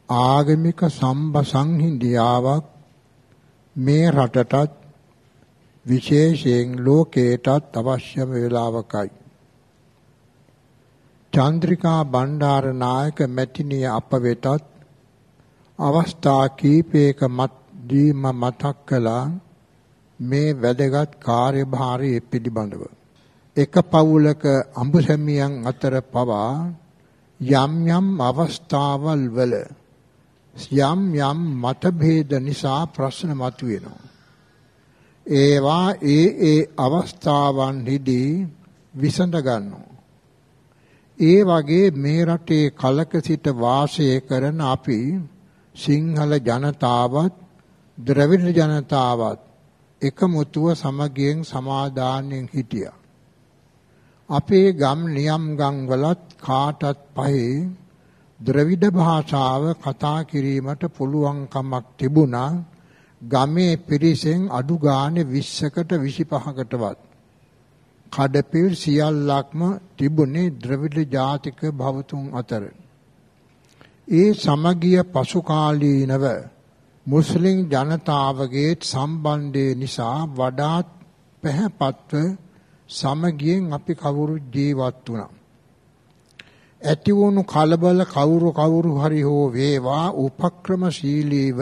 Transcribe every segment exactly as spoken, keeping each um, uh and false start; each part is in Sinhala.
ආගමික සම්බසංහිඳියාවක් මේ රටටත් විශේෂයෙන් ලෝකයටත් අවශ්‍යම වේලාවකයි. චන්ද්‍රිකා බණ්ඩාරනායක මැතිණිය අප වෙතත් අවස්ථා කීපයක මත් දීම මතක් කළා මේ වැදගත් කාර්යභාරය පිළිබඳව. එක පවුලක අඹසැමියන් අතර පවා යම් යම් අවස්ථාවල් වල යම් යම් මතභේද නිසා ප්‍රශ්න මතුවෙනවා. ඒවා ඒ ඒ අවස්ථාවන්හිදී විසඳ ගන්නවා. ඒ වගේ මේ රටේ කලක සිට වාසය කරන අපි සිංහල ජනතාවත් ද්‍රවිඩ ජනතාවත් එකමුතුව සමගියෙන් සමාදානයෙන් හිටියා. අපේ ගම් නියම් ගම් වලත් කාටත් පහේ ද්‍රවිඩ භාෂාව කතා කිරීමට පුළුවන්කමක් තිබුණා. ගමේ පිරිසෙන් අඩු ගානේ විස්සකට විසිපහකටවත් කඩපිල් සියල්ලක්ම තිබුණේ ද්‍රවිඩ ජාතික භවතුන් අතර. ඒ සමගිය පසුකාලීනව මුස්ලිම් ජනතාවගේ සම්බන්ධය නිසා වඩාත් පැහැපත්ව සමගියෙන් අපි කවුරු ජීවත් වුණා. ඇති වුණු කලබල කවුරු කවුරු හරි හෝ වේවා උපක්‍රමශීලීව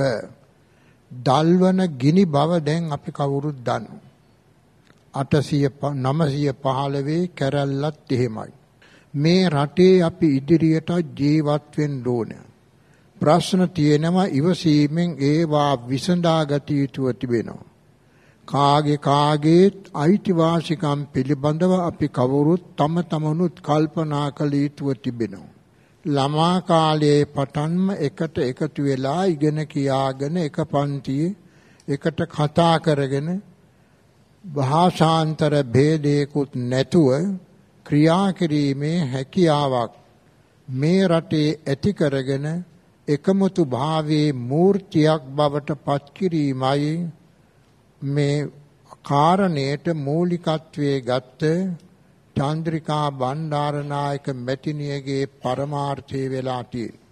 දල්වන ගිනි බව දැන් අපි කවුරුත් දන්නවා. අටසිය නවසිය පහළොව කැරැල්ලත් එහෙමයි. මේ රටේ අපි ඉදිරියට ජීවත් වෙන්න ඕන. ප්‍රශ්න තියෙනවා ඉවසීමෙන් ඒවා විසඳා ගත යුතුව තිබෙනවා. කාගේ කාගේත් අයිතිවාසිකම් පිළිබඳව අපි කවුරුත් තම තමනුත් කල්පනා කළ යුතුව තිබෙනවා. ළමා කාලයේ පටන්ම එකට එකතු වෙලා ඉගෙන කියාගෙන එක පන්තියේ එකට කතා කරගෙන භාෂාන්තර භේදයකුත් නැතුව ක්‍රියා කිරීමේ හැකියාවක් මේ රටේ ඇති කරගෙන එකමුතු භාවයේ මූර්තියක් බවට පත් කිරීමයි මේ කාරණයට මූලිකත්වයේ ගත්ත චන්ද්‍රිකා බණ්ඩාරනායක මැතිණියගේ පරමාර්ථය වෙලා තියෙන්නේ.